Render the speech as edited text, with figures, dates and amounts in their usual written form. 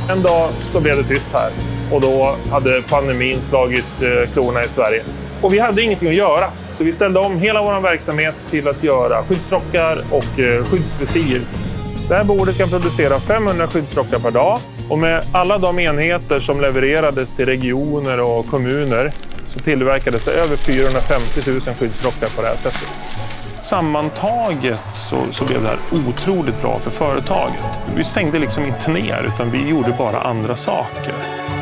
En dag så blev det tyst här och då hade pandemin slagit klorna i Sverige. Och vi hade ingenting att göra, så vi ställde om hela vår verksamhet till att göra skyddsrockar och skyddsvisir. Det här bordet kan producera 500 skyddsrockar per dag och med alla de enheter som levererades till regioner och kommuner så tillverkades det över 450 000 skyddsrockar på det här sättet. Sammantaget så blev det här otroligt bra för företaget. Vi stängde liksom inte ner utan vi gjorde bara andra saker.